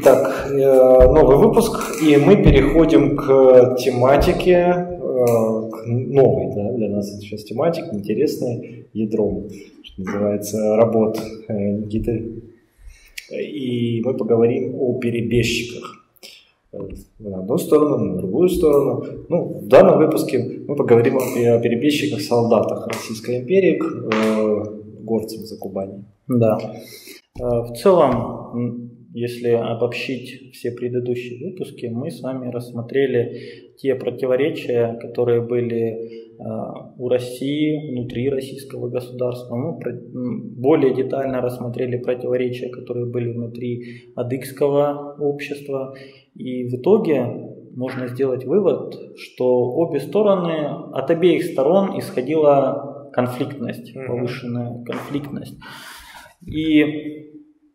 Итак, новый выпуск, и мы переходим к тематике, к новой, да, для нас сейчас тематика, интересная, ядром, что называется, работ Никиты. И мы поговорим о перебежчиках. На одну сторону, на другую сторону. Ну, в данном выпуске мы поговорим о перебежчиках-солдатах Российской империи к горцам за Кубани. Да. В целом, если обобщить все предыдущие выпуски, мы с вами рассмотрели те противоречия, которые были у России, внутри российского государства. Мы более детально рассмотрели противоречия, которые были внутри адыгского общества. И в итоге можно сделать вывод, что обе стороны, от обеих сторон исходила конфликтность, повышенная конфликтность. И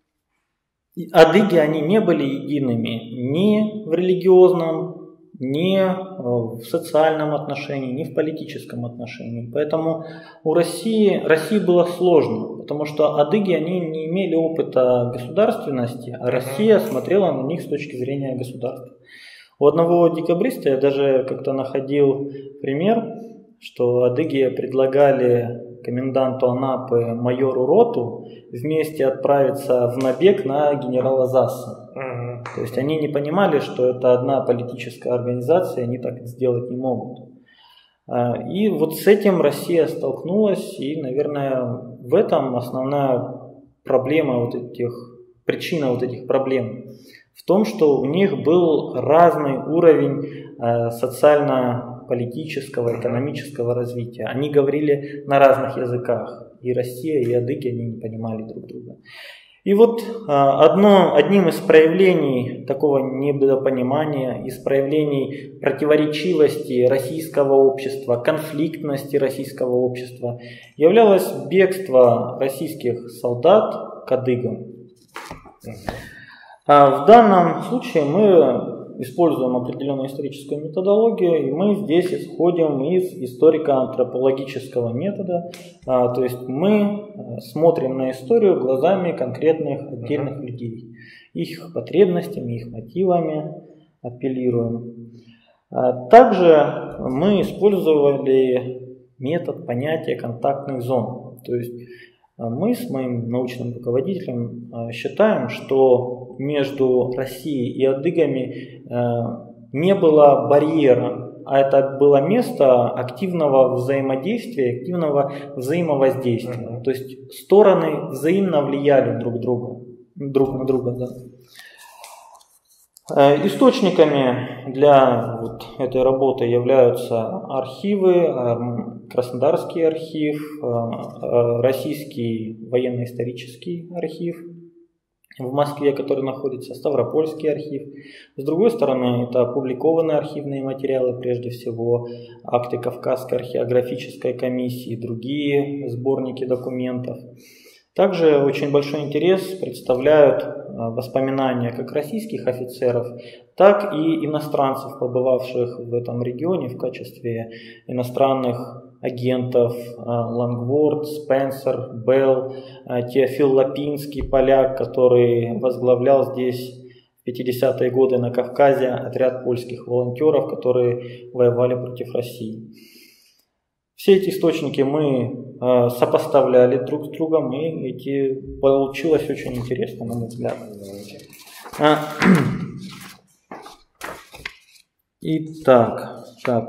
адыги, они не были едиными ни в религиозном, ни в социальном отношении, ни в политическом отношении. Поэтому у России было сложно, потому что адыги, они не имели опыта государственности, а Россия смотрела на них с точки зрения государства. У одного декабриста я даже как-то находил пример, что адыги предлагали коменданту Анапы майору Роту вместе отправиться в набег на генерала Засса. То есть они не понимали, что это одна политическая организация, они так сделать не могут. И вот с этим Россия столкнулась, и, наверное, в этом основная проблема причина этих проблем. В том, что у них был разный уровень социально-политического, экономического развития. Они говорили на разных языках. И Россия, и адыги, они не понимали друг друга. И вот одним из проявлений такого недопонимания, из проявлений противоречивости российского общества, конфликтности российского общества являлось бегство российских солдат к адыгам. В данном случае мы используем определенную историческую методологию, и мы здесь исходим из историко-антропологического метода, то есть мы смотрим на историю глазами конкретных отдельных людей, их потребностями, их мотивами апеллируем. Также мы использовали понятие контактных зон, то есть мы с моим научным руководителем считаем, что между Россией и адыгами не было барьера, а это было место активного взаимодействия, активного взаимовоздействия. То есть стороны взаимно влияли друг на друга. Да. Источниками для этой работы являются архивы, Краснодарский архив, Российский военно-исторический архив в Москве, который находится, Ставропольский архив. С другой стороны, это опубликованные архивные материалы, прежде всего акты Кавказской археографической комиссии, другие сборники документов. Также очень большой интерес представляют воспоминания как российских офицеров, так и иностранцев, побывавших в этом регионе в качестве иностранных агентов: Лангворд, Спенсер, Белл, Теофил Лапинский, поляк, который возглавлял здесь в 50-е годы на Кавказе отряд польских волонтеров, которые воевали против России. Все эти источники мы сопоставляли друг с другом, и получилось очень интересно, на мой взгляд. Итак,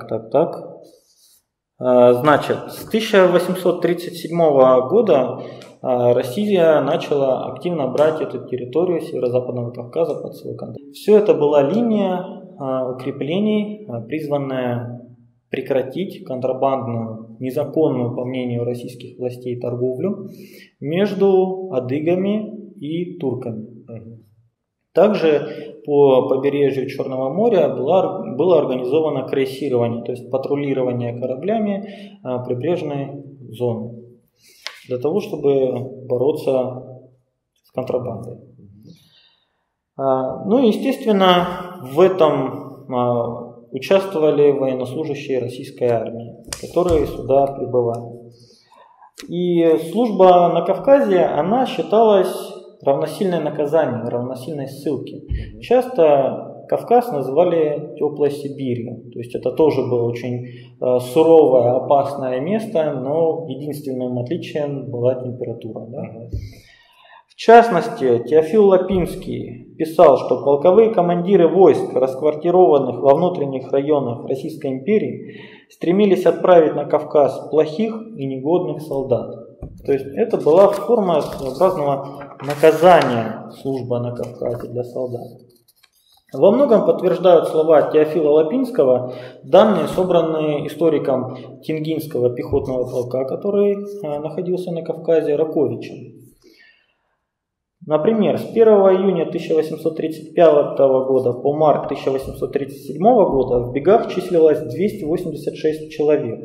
значит, с 1837 года Россия начала активно брать эту территорию Северо-Западного Кавказа под свой контроль. Все это была линия укреплений, призванная прекратить контрабандную, незаконную, по мнению российских властей, торговлю между адыгами и турками. Также по побережью Черного моря было организовано крейсирование, то есть патрулирование кораблями прибрежной зоны, для того, чтобы бороться с контрабандой. Ну и, естественно, в этом участвовали военнослужащие российской армии, которые сюда прибывали. И служба на Кавказе, она считалась равносильное наказанию, равносильной ссылке. Часто Кавказ называли теплой Сибирью. То есть это тоже было очень суровое, опасное место, но единственным отличием была температура. Да? В частности, Теофил Лапинский писал, что полковые командиры войск, расквартированных во внутренних районах Российской империи, стремились отправить на Кавказ плохих и негодных солдат. То есть это была форма своеобразного наказания служба на Кавказе для солдат. Во многом подтверждают слова Теофила Лапинского данные, собранные историком Тенгинского пехотного полка, который находился на Кавказе, Раковичем. Например, с 1 июня 1835 года по март 1837 года в бегах числилось 286 человек.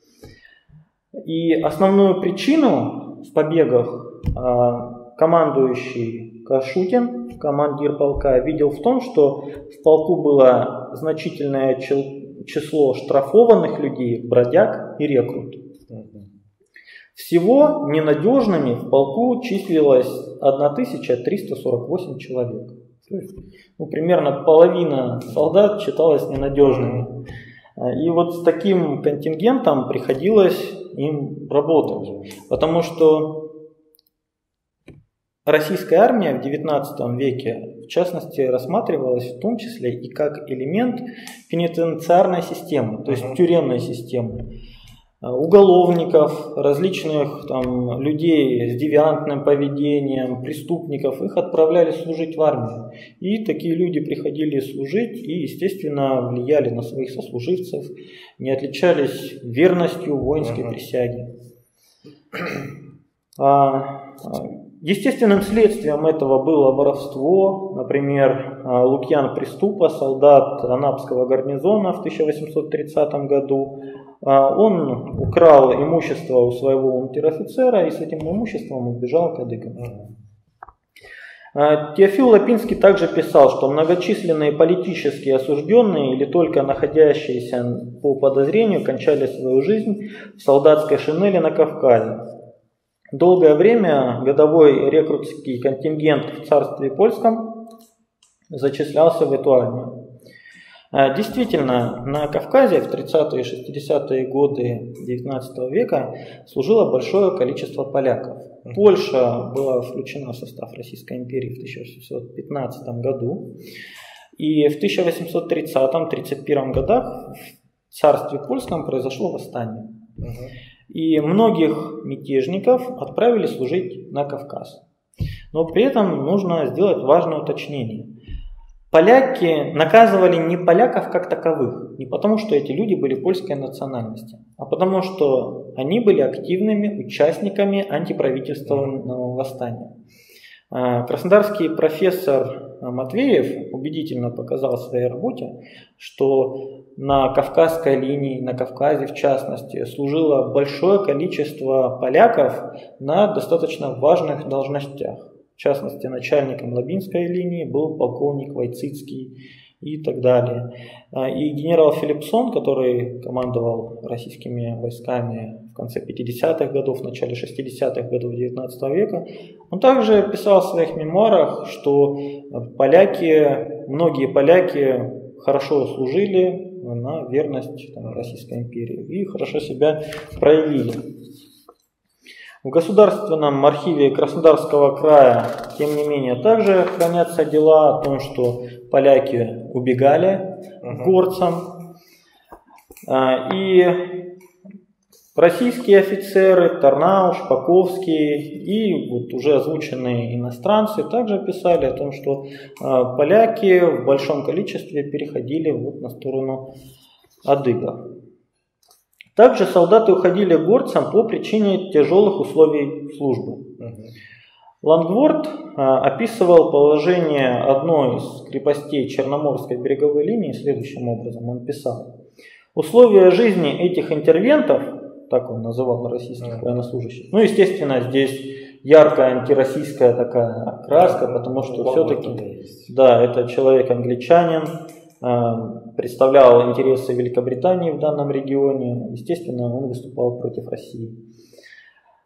И основную причину в побегах командующий Кашутин, командир полка, видел в том, что в полку было значительное число штрафованных людей, бродяг и рекрут. Всего ненадежными в полку числилось 1348 человек. То есть, примерно половина солдат считалась ненадежными. И вот с таким контингентом приходилось им работать. Потому что российская армия в XIX веке, в частности, рассматривалась в том числе и как элемент пенитенциарной системы, то есть тюремной системы. Уголовников, различных там, людей с девиантным поведением, преступников, их отправляли служить в армию. И такие люди приходили служить и, естественно, влияли на своих сослуживцев, не отличались верностью воинской присяге. Естественным следствием этого было воровство. Например, Лукьян Приступа, солдат Анапского гарнизона в 1830 году, он украл имущество у своего унтер-офицера и с этим имуществом убежал к адыгам. Теофил Лапинский также писал, что многочисленные политические осужденные или только находящиеся по подозрению кончали свою жизнь в солдатской шинели на Кавказе. Долгое время годовой рекрутский контингент в царстве польском зачислялся в эту армию. Действительно, на Кавказе в 30-е и 60-е годы XIX века служило большое количество поляков. Польша была включена в состав Российской империи в 1815 году. И в 1830-31 годах в царстве польском произошло восстание. И многих мятежников отправили служить на Кавказ. Но при этом нужно сделать важное уточнение. Поляки наказывали не поляков как таковых, не потому что эти люди были польской национальности, а потому что они были активными участниками антиправительственного восстания. Краснодарский профессор Матвеев убедительно показал в своей работе, что на Кавказской линии, на Кавказе в частности, служило большое количество поляков на достаточно важных должностях. В частности, начальником Лабинской линии был полковник Войцицкий и так далее. И генерал Филипсон, который командовал российскими войсками в конце 50-х годов, в начале 60-х годов XIX века, он также писал в своих мемуарах, что многие поляки хорошо служили на верность Российской империи и хорошо себя проявили. В Государственном архиве Краснодарского края, тем не менее, также хранятся дела о том, что поляки убегали к горцам. И российские офицеры, Тарнау, Шпаковский и вот уже озвученные иностранцы также писали о том, что поляки в большом количестве переходили на сторону адыгов. Также солдаты уходили к горцам по причине тяжелых условий службы. Лангворд описывал положение одной из крепостей Черноморской береговой линии следующим образом. Он писал: условия жизни этих интервентов, так он называл российских военнослужащих, естественно, здесь яркая антироссийская такая окраска, потому что все-таки, да, это человек-англичанин, представлял интересы Великобритании в данном регионе. Естественно, он выступал против России.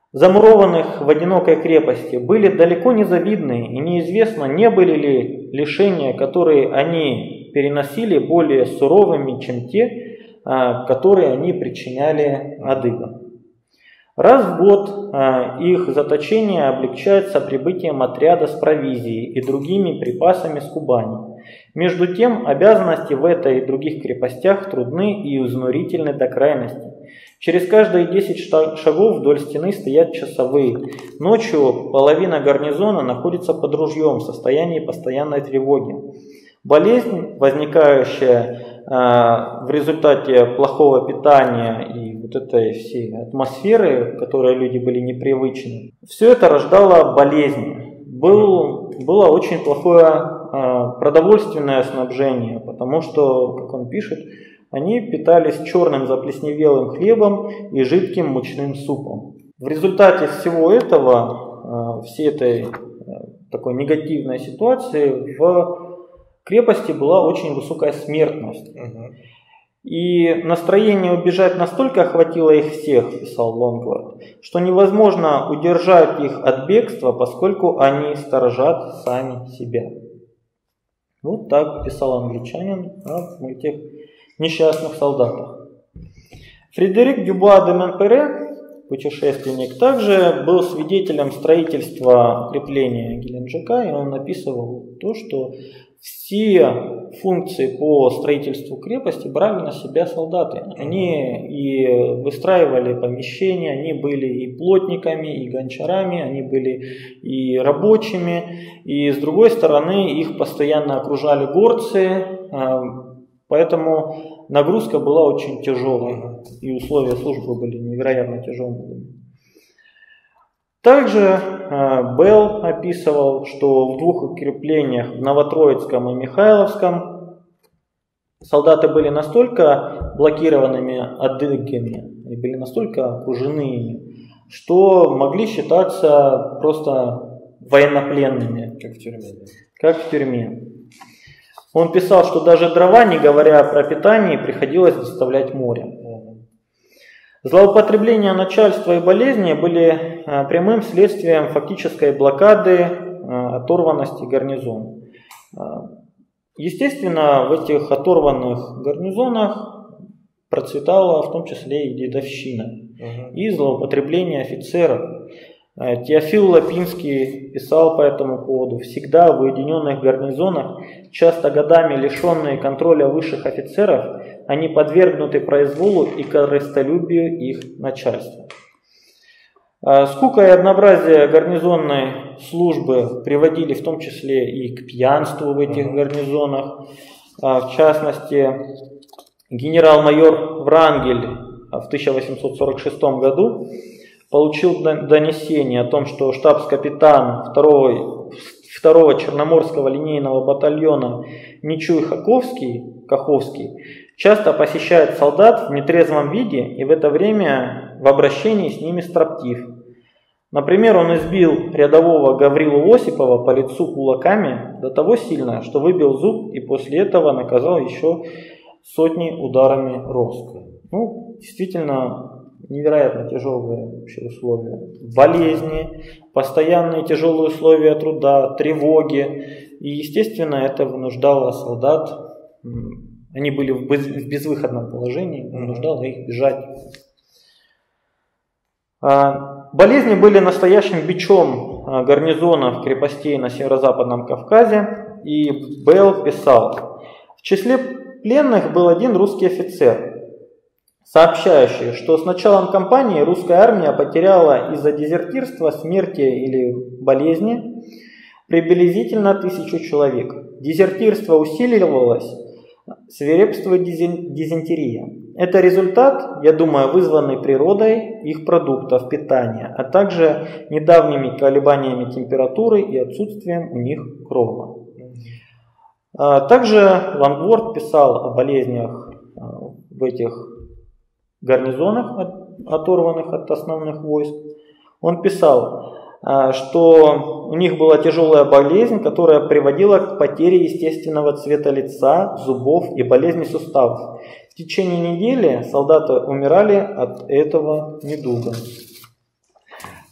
замурованных в одинокой крепости, были далеко не завидны, и неизвестно, не были ли лишения, которые они переносили, более суровыми, чем те, которые они причиняли адыгам. Раз в год их заточение облегчается прибытием отряда с провизией и другими припасами с Кубани. Между тем, обязанности в этой и других крепостях трудны и изнурительны до крайности. Через каждые 10 шагов вдоль стены стоят часовые. Ночью половина гарнизона находится под ружьем в состоянии постоянной тревоги. Болезнь, возникающая в результате плохого питания и вот этой всей атмосферы, к которой люди были непривычны, все это рождало болезни. Было очень плохое продовольственное снабжение, потому что, как он пишет, они питались черным заплесневелым хлебом и жидким мучным супом. В результате всего этого, всей этой такой негативной ситуации, в крепости была очень высокая смертность. И настроение убежать настолько охватило их всех, писал Лонгвард, что невозможно удержать их от бегства, поскольку они сторожат сами себя. Вот так писал англичанин об этих несчастных солдатах. Фредерик Дюбуа де Монпере, путешественник, также был свидетелем строительства укрепления Геленджика, и он описывал то, что все функции по строительству крепости брали на себя солдаты. Они и выстраивали помещения, они были и плотниками, и гончарами, они были и рабочими, и с другой стороны их постоянно окружали горцы, поэтому нагрузка была очень тяжелой, и условия службы были невероятно тяжелыми. Также Белл описывал, что в 2 укреплениях, в Новотроицком и Михайловском, солдаты были настолько блокированными адыгами, и были настолько окружены ими, что могли считаться просто военнопленными. Как в тюрьме. Он писал, что даже дрова, не говоря о пропитании, приходилось доставлять морем. Злоупотребления начальства и болезни были прямым следствием фактической блокады, оторванности гарнизона. Естественно, в этих оторванных гарнизонах процветала в том числе и дедовщина, и злоупотребление офицеров. Теофил Лапинский писал по этому поводу: «Всегда в уединенных гарнизонах, часто годами лишенные контроля высших офицеров, они подвергнуты произволу и корыстолюбию их начальства». Скука и однообразие гарнизонной службы приводили в том числе и к пьянству в этих гарнизонах. В частности, генерал-майор Врангель в 1846 году получил донесение о том, что штабс-капитан 2-го Черноморского линейного батальона Нечуй Каховский часто посещает солдат в нетрезвом виде и в это время в обращении с ними строптив. Например, он избил рядового Гаврилу Осипова по лицу кулаками до того сильно, что выбил зуб, и после этого наказал еще сотни ударами роска. Действительно, невероятно тяжелые вообще условия. Болезни, постоянные тяжелые условия труда, тревоги. И, естественно, это вынуждало солдат, они были в безвыходном положении, вынуждало их бежать. Болезни были настоящим бичом гарнизонов крепостей на северо-западном Кавказе. И Белл писал: в числе пленных был один русский офицер, сообщающий, что с началом кампании русская армия потеряла из-за дезертирства, смерти или болезни приблизительно 1000 человек. Дезертирство усиливалось, свирепствует дизентерия. Это результат, я думаю, вызванный природой их продуктов питания, а также недавними колебаниями температуры и отсутствием у них крова. Также Лонгворд писал о болезнях в этих гарнизонах, оторванных от основных войск. Он писал, что у них была тяжелая болезнь, которая приводила к потере естественного цвета лица, зубов и болезни суставов. В течение недели солдаты умирали от этого недуга.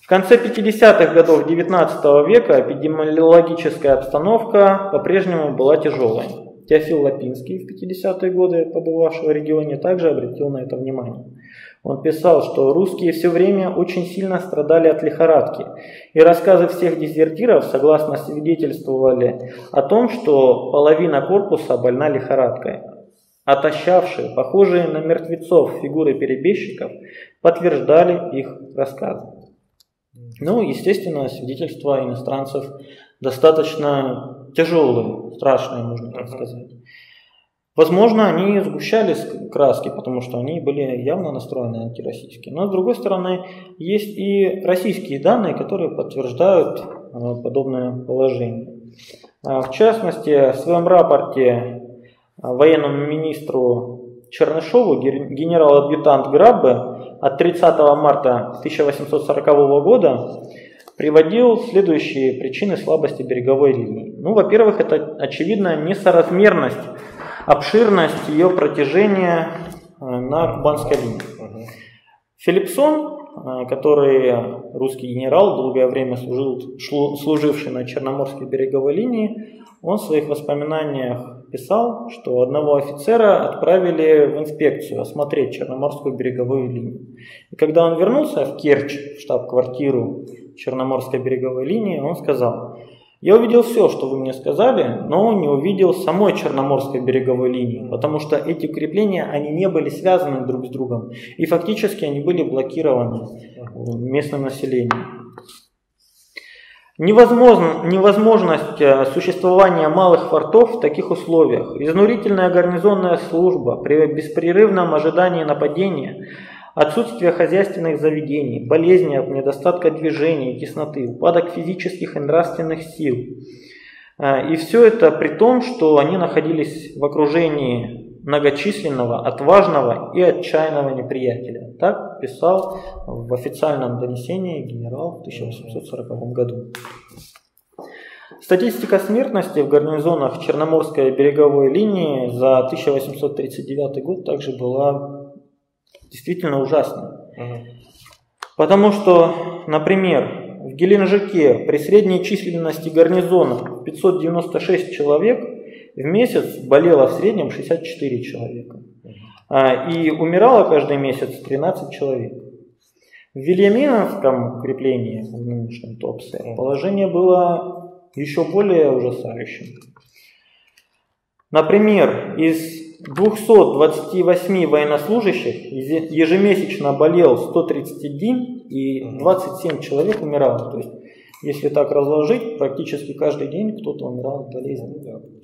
В конце 50-х годов 19 века эпидемиологическая обстановка по-прежнему была тяжелой. Теофил Лапинский, в 50-е годы побывавший в регионе, также обратил на это внимание. Он писал, что русские все время очень сильно страдали от лихорадки, и рассказы всех дезертиров согласно свидетельствовали о том, что половина корпуса больна лихорадкой. Отощавшие, похожие на мертвецов фигуры перебежчиков подтверждали их рассказы. Ну, естественно, свидетельства иностранцев достаточно тяжелые, страшные, можно так сказать. Возможно, они сгущали краски, потому что они были явно настроены антироссийски. Но, с другой стороны, есть и российские данные, которые подтверждают подобное положение. В частности, в своем рапорте военному министру Чернышову генерал-адъютант Граббе от 30 марта 1840 года приводил следующие причины слабости береговой линии. Ну, во-первых, это очевидная несоразмерность, обширность ее протяжения на Кубанской линии. Филипсон, который русский генерал, долгое время служивший на Черноморской береговой линии, он в своих воспоминаниях писал, что одного офицера отправили в инспекцию осмотреть Черноморскую береговую линию. И когда он вернулся в Керчь, в штаб-квартиру Черноморской береговой линии, он сказал: «Я увидел все, что вы мне сказали, но не увидел самой Черноморской береговой линии, потому что эти укрепления, они не были связаны друг с другом, и фактически они были блокированы местным населением». Невозможность существования малых фортов в таких условиях, изнурительная гарнизонная служба при беспрерывном ожидании нападения, отсутствие хозяйственных заведений, болезни от недостатка движения и тесноты, упадок физических и нравственных сил. И все это при том, что они находились в окружении многочисленного, отважного и отчаянного неприятеля. Так писал в официальном донесении генерал в 1840 году. Статистика смертности в гарнизонах Черноморской береговой линии за 1839 год также была действительно ужасной. Потому что, например, в Геленджике при средней численности гарнизона 596 человек в месяц болело в среднем 64 человека. И умирало каждый месяц 13 человек. В Вильяминовском укреплении, в нынешнем Туапсе, положение было еще более ужасающим. Например, из 228 военнослужащих ежемесячно болел 131 и 27 человек умирало. То есть, если так разложить, практически каждый день кто-то умирал от болезни.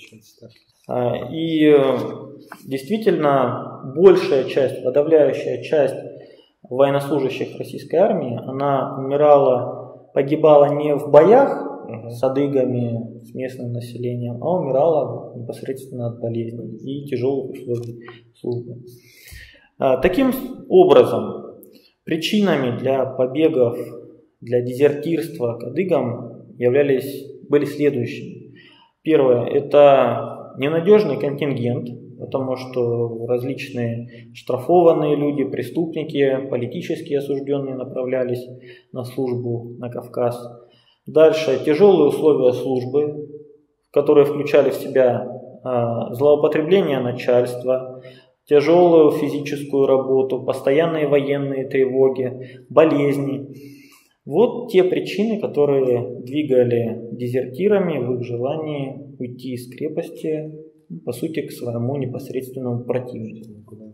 И действительно, большая часть, подавляющая часть военнослужащих российской армии, она погибала не в боях с адыгами, с местным населением, а умирала непосредственно от болезней и тяжелых условий службы. Таким образом, причинами для побегов, для дезертирства к адыгам были следующие. Первое – это ненадежный контингент, потому что различные штрафованные люди, преступники, политически осужденные направлялись на службу на Кавказ. Дальше тяжелые условия службы, которые включали в себя злоупотребление начальства, тяжелую физическую работу, постоянные военные тревоги, болезни. Вот те причины, которые двигали дезертирами в их желании уйти из крепости, по сути, к своему непосредственному противнику.